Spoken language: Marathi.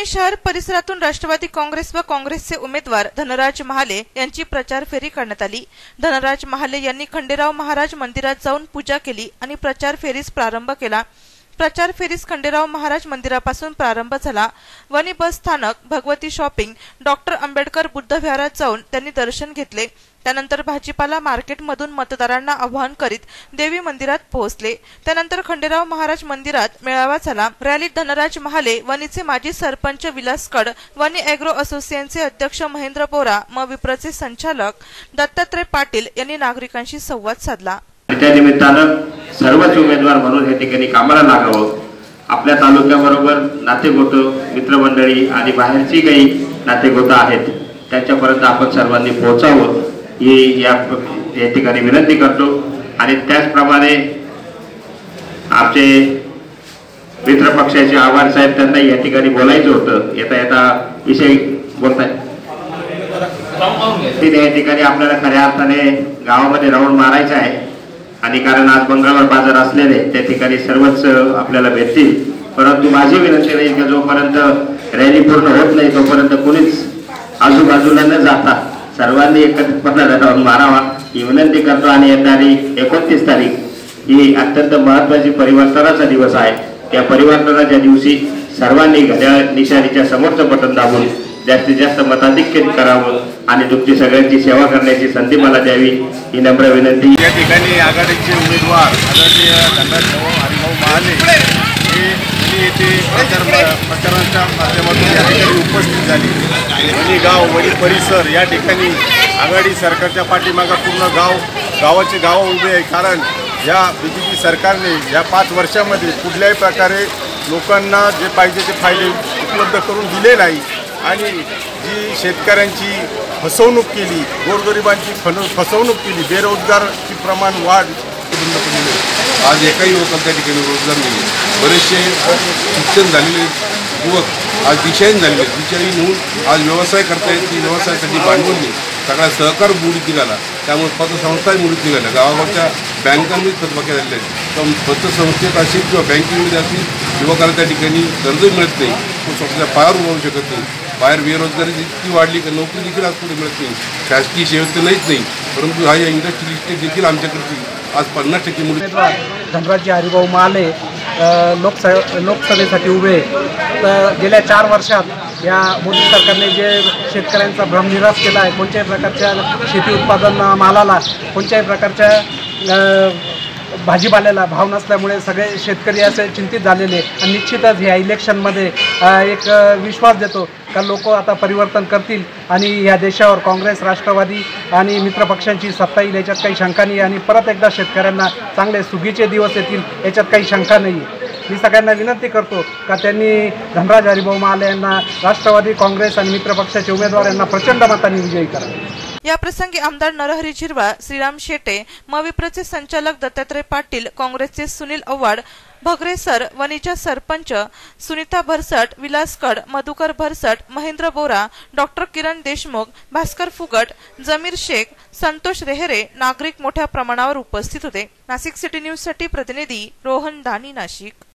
वणी शहर परिसरातून राष्ट्रवादी काँग्रेस व काँग्रेसचे उमेदवार धनराज महाले यांची प्रचार फेरी करण्यात आली। धनराज महाले यांनी खंडेराव महाराज मंदिरात जाऊन पूजा केली आणि प्रचार फेरीस प्रारंभ केला। प्रचार फेरीस खंडेराव महाराज मंदिरापासून प्रारंभ झाला। वणी बस स्थानक, भगवती शॉपिंग, डॉक्टर आंबेडकर बुद्ध विहारात जाऊन त्यांनी दर्शन घेतले। त्यानंतर भाजीपाला मार्केटमधून मतदारांना आवाहन करीत देवी मंदिरात पोहोचले। त्यानंतर खंडेराव महाराज मंदिरात मेळावा झाला। रॅलीत धनराज महाले, वणीचे माजी सरपंच विलास कड, वणी एग्रो असोसिएशनचे अध्यक्ष महेंद्र बोरा, विप्रचे संचालक दत्तात्रय पाटील यांनी नागरिकांशी संवाद साधला। त्या निमित्तानं सर्वच उमेदवार म्हणून हे ठिकाणी कामाला लागावं। आपल्या तालुक्याबरोबर नातेगोत, मित्रमंडळी आणि बाहेरची काही नातेगोत आहेत त्यांच्यापर्यंत आपण सर्वांनी पोहोचावं ही या ठिकाणी विनंती करतो। आणि त्याचप्रमाणे आमचे मित्र पक्षाचे आव्हान साहेब, त्यांना या ठिकाणी बोलायचं होतं, येता येता विषय बोलताय ते या ठिकाणी आपल्याला खऱ्या अर्थाने गावामध्ये राऊंड मारायचा आहे। आणि कारण आज मंगळवार बाजार असलेले त्या ठिकाणी सर्वच आपल्याला भेटतील, परंतु माझी विनंती राहील की जोपर्यंत रॅली पूर्ण होत नाही तोपर्यंत कोणीच आजूबाजूला न जाता सर्वांनी एकत्रितपणे राऊंड मारावा ही विनंती करतो। आणि येणारी 29 तारीख ही अत्यंत महत्त्वाची परिवर्तनाचा दिवस आहे। त्या परिवर्तनाच्या दिवशी सर्वांनी घड्याळ निशाणीच्या समोरचं बटन दाबून जास्तीत जास्त मताधिक्य करावं आणि तुमची सगळ्यांची सेवा करण्याची संधी मला द्यावी ही नम्र विनंती। या ठिकाणी आघाडीचे उमेदवार आदरणीय धनराज हरिभाऊ महाले हे येथे प्रचाराच्या माध्यमातून या ठिकाणी उपस्थित झाले। वणी गाव, वणी परिसर या ठिकाणी आघाडी सरकारच्या पाठीमागे पूर्ण गावाचे गाव उभे आहे। कारण या बीजेपी सरकारने या 5 वर्षामध्ये कुठल्याही प्रकारे लोकांना जे पाहिजे ते फायदे उपलब्ध करून दिले नाही आणि जी शेतकऱ्यांची फसवणूक केली, गोरगरिबांची फसवणूक केली, बेरोजगारची प्रमाण वाढ पूर्णपणे आज एकाही युवकाला त्या ठिकाणी रोजगार नाही। बरेचसे शिक्षण झालेले युवक आज दिशाहीन झालेले, दिशाहीन होऊन आज व्यवसाय करतायत की व्यवसायासाठी भांडवल नाही, सगळा सहकार बुडीत निघाला, त्यामुळे पतसंस्थाही बुडीत निघाल्या। गावागावच्या बँकांमध्ये थकबाकी झालेल्या आहेत, पण पतसंस्थेत असेल किंवा बँकिंगमध्ये असेल युवकाला त्या ठिकाणी कर्ज मिळत नाही, तो स्वतःच्या पायावर उभारू शकत नाही। बाहेर बेरोजगारी इतकी वाढली की नोकरी देखील आज पुढे मिळत नाही, शासकीय सेवेत तर नाहीच नाही, परंतु हा या इंडस्ट्रियल इस्टेट देखील आमच्याकडची आज 50% उमेदवार धनराज हरिभाऊ महाले लोकसभेसाठी उभे। तर गेल्या 4 वर्षात या मोदी सरकारने जे शेतकऱ्यांचा भ्रमनिरास केला आहे, कोणत्याही प्रकारच्या शेती उत्पादन मालाला, कोणत्याही प्रकारच्या भाजीपाल्याला भाव नसल्यामुळे सगळे शेतकरी असे चिंतित झालेले। आणि निश्चितच ह्या इलेक्शनमध्ये एक विश्वास देतो का लोक आता परिवर्तन करतील आणि या देशावर काँग्रेस, राष्ट्रवादी आणि मित्रपक्षांची सत्ता येईल याच्यात काही शंका नाही आणि परत एकदा शेतकऱ्यांना चांगले सुगीचे दिवस येतील याच्यात काही शंका नाही। मी सगळ्यांना विनंती करतो का त्यांनी धनराज हरिभाऊ महाले यांना, राष्ट्रवादी, काँग्रेस आणि मित्रपक्षाचे उमेदवार यांना प्रचंड मतांनी विजयी करावे। या प्रसंगी आमदार नरहरी झिरवाळ, श्रीराम शेटे, विप्रचे संचालक दत्तात्रय पाटील, काँग्रेसचे सुनील आव्हाड, भगरे सर, वणीच्या सरपंच सुनीता भरसट, विलास कड, मधुकर भरसट, महेंद्र बोरा, डॉक्टर किरण देशमुख, भास्कर फुगट, जमीर शेख, संतोष रेहरे नागरिक मोठ्या प्रमाणावर उपस्थित होते। नाशिक सिटी न्यूज साठी प्रतिनिधी रोहन दानी, नाशिक।